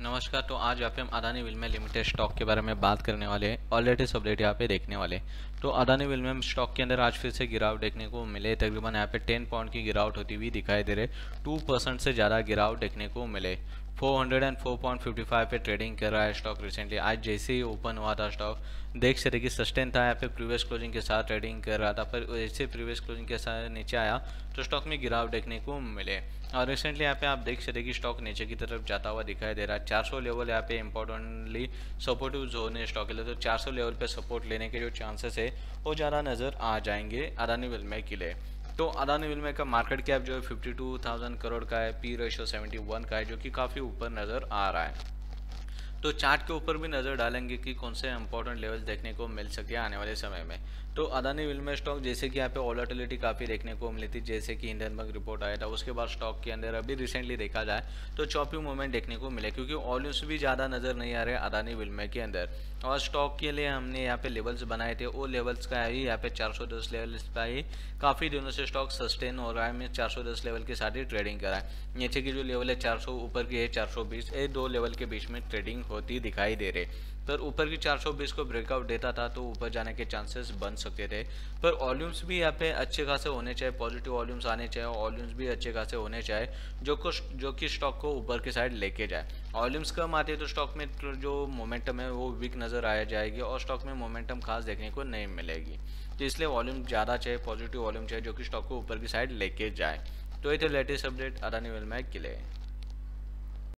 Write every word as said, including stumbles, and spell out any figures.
नमस्कार। तो आज यहाँ पे हम अदानी विल्मर लिमिटेड स्टॉक के बारे में बात करने वाले हैं और लेटेस्ट अपडेट यहाँ पे देखने वाले हैं। तो अदानी विल्मर स्टॉक के अंदर आज फिर से गिरावट देखने को मिले। तकरीबन यहाँ पे टेन पॉइंट की गिरावट होती हुई दिखाई दे रहे। टू परसेंट से ज़्यादा गिरावट देखने को मिले। Four O four point five five पे ट्रेडिंग कर रहा है स्टॉक रिसेंटली। आज जैसे ही ओपन हुआ था स्टॉक देख सकते कि सस्टेन था, यहाँ पे प्रीवियस क्लोजिंग के साथ ट्रेडिंग कर रहा था, पर जैसे प्रीवियस क्लोजिंग के साथ नीचे आया तो स्टॉक में गिरावट देखने को मिले। और रिसेंटली यहाँ पे आप देख सकते कि स्टॉक नीचे की तरफ जाता हुआ दिखाई दे रहा है। चार सौ लेवल यहाँ पे इंपॉर्टेंटली सपोर्टिव जोन है स्टॉक के लिए, तो चार सौ लेवल पे सपोर्ट लेने के जो चांसेस है वो ज़्यादा नज़र आ जाएंगे अदानी विल्मर के लिए। तो अदानी विल्मर का मार्केट कैप जो है फिफ्टी टू थाउजेंड करोड़ का है, पी रेशियो सेवेंटी वन का है, जो कि काफ़ी ऊपर नज़र आ रहा है। तो चार्ट के ऊपर भी नज़र डालेंगे कि कौन से इंपॉर्टेंट लेवल्स देखने को मिल सके आने वाले समय में। तो अदानी विल्मर स्टॉक जैसे कि यहाँ पे वोलेटिलिटी काफ़ी देखने को मिली थी, जैसे कि इंडियन बैंक रिपोर्ट आया था, उसके बाद स्टॉक के अंदर अभी रिसेंटली देखा जाए तो चौपी मूवमेंट देखने को मिले, क्योंकि वॉल्यूम्स भी ज़्यादा नज़र नहीं आ रहे अदानी विल्मर के अंदर। और स्टॉक के लिए हमने यहाँ पे लेवल्स बनाए थे, वो लेवल्स का ही यहाँ पे चार सौ दस लेवल का ही काफ़ी दिनों से स्टॉक सस्टेन हो रहा है। मैं चार सौ दस लेवल के साथ ही ट्रेडिंग करा है। नीचे की जो लेवल है चार सौ, ऊपर की है चार सौ बीस, ये दो लेवल के बीच में ट्रेडिंग होती दिखाई दे रही। पर ऊपर की चार सौ बीस को ब्रेकआउट देता था तो ऊपर जाने के चांसेस बन सकते थे। पर वॉल्यूम्स भी यहाँ पे अच्छे खासे होने चाहिए, पॉजिटिव वॉल्यूम्स आने चाहिए, वॉल्यूम्स भी अच्छे खासे होने चाहिए जो को जो कि स्टॉक को ऊपर की साइड लेके जाए। वॉल्यूम्स कम आते तो स्टॉक में जो मोमेंटम है वो वीक नज़र आ जाएगी और स्टॉक में मोमेंटम खास देखने को नहीं मिलेगी। तो इसलिए वॉल्यूम ज़्यादा चाहिए, पॉजिटिव वॉल्यूम चाहिए जो कि स्टॉक को ऊपर की साइड लेके जाए। तो ये थे लेटेस्ट अपडेट अदानी विल्मर के लिए।